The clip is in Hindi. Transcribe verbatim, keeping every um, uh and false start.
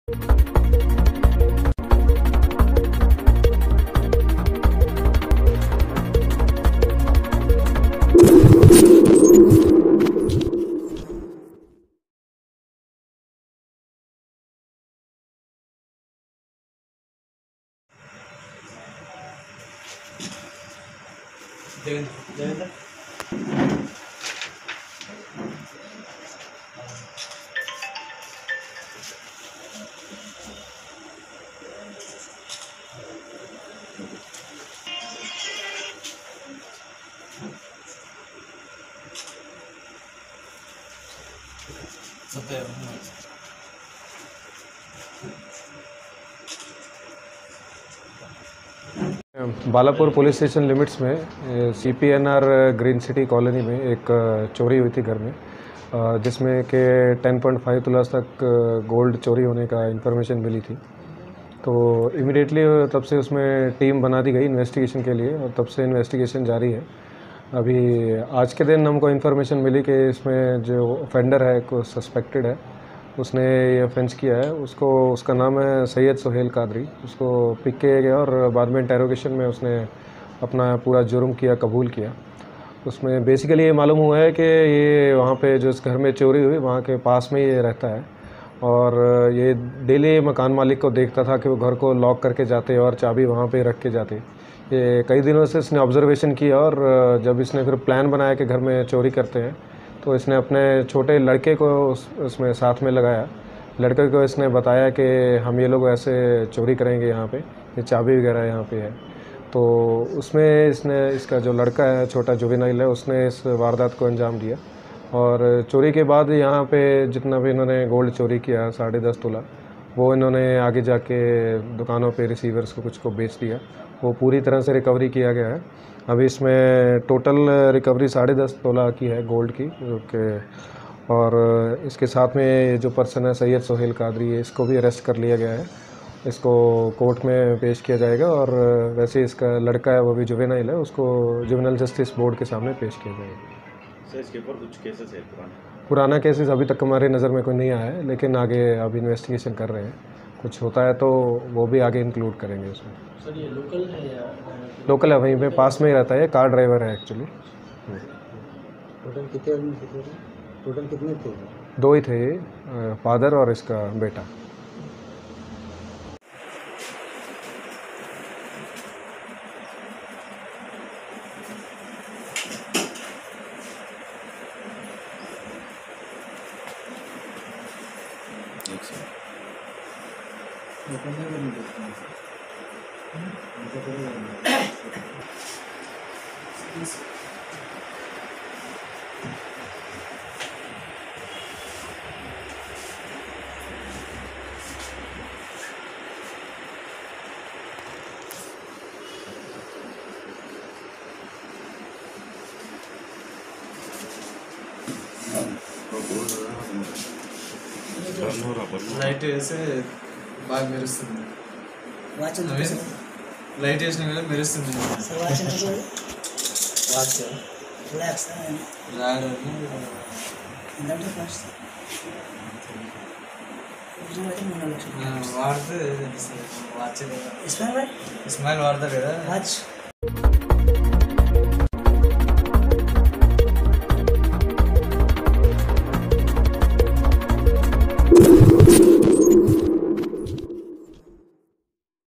देवेंद्र देवेंद्र सत्य बालापुर पुलिस स्टेशन लिमिट्स में C P N R green city colony में एक चोरी हुई थी घर में, जिसमें कि टेन पॉइंट फाइव तुलास तक गोल्ड चोरी होने का इन्फॉर्मेशन मिली थी। तो इमीडिएटली तब से उसमें टीम बना दी गई इन्वेस्टिगेशन के लिए और तब से इन्वेस्टिगेशन जारी है। अभी आज के दिन हमको इन्फॉर्मेशन मिली कि इसमें जो ऑफेंडर है, को सस्पेक्टेड है, उसने ये ऑफेंस किया है। उसको उसका नाम है सैयद सोहेल कादरी। उसको पिक किया गया और बाद में इंटेरोगेशन में उसने अपना पूरा जुर्म किया, कबूल किया। उसमें बेसिकली ये मालूम हुआ है कि ये वहाँ पे जो इस घर में चोरी हुई वहाँ के पास में ये रहता है और ये डेली मकान मालिक को देखता था कि वो घर को लॉक करके जाते और चाबी वहाँ पे रख के जाते। ये कई दिनों से इसने ऑब्जर्वेशन किया और जब इसने फिर प्लान बनाया कि घर में चोरी करते हैं तो इसने अपने छोटे लड़के को उस उसमें साथ में लगाया। लड़के को इसने बताया कि हम ये लोग ऐसे चोरी करेंगे, यहाँ पे ये चाबी वगैरह यहाँ पे है। तो उसमें इसने इसका जो लड़का है, छोटा जुवेनाइल है, उसने इस वारदात को अंजाम दिया और चोरी के बाद यहाँ पे जितना भी इन्होंने गोल्ड चोरी किया, साढ़े दस तोला, वो इन्होंने आगे जाके दुकानों पे रिसीवर्स को कुछ को बेच दिया। वो पूरी तरह से रिकवरी किया गया है। अभी इसमें टोटल रिकवरी साढ़े दस तोला की है गोल्ड की, ओके। और इसके साथ में जो पर्सन है सैयद सोहेल कादरी है, इसको भी अरेस्ट कर लिया गया है। इसको कोर्ट में पेश किया जाएगा और वैसे इसका लड़का है वो भी जुवेनाइल है, उसको जुवेनाइल जस्टिस बोर्ड के सामने पेश किया जाएगा। सर इसके ऊपर कुछ केसेस है पुराना पुराना केसेस अभी तक हमारे नज़र में कोई नहीं आया है, लेकिन आगे अब इन्वेस्टिगेशन कर रहे हैं। कुछ होता है तो वो भी आगे इंक्लूड करेंगे उसमें। सर ये लोकल है या लोकल है, वहीं पे पास में ही रहता है, कार ड्राइवर है एक्चुअली। टोटल कितने आदमी थे? टोटल कितने थे? दो ही थे, फादर और इसका बेटा। లైట్ వేస్తే బాగా మెరుస్తుంది. లైట్ వేసిన కూడా మెరుస్తుంది. వాడితే వాచ్ ఇస్మాయిల్ వాడతారు కదా వాచ్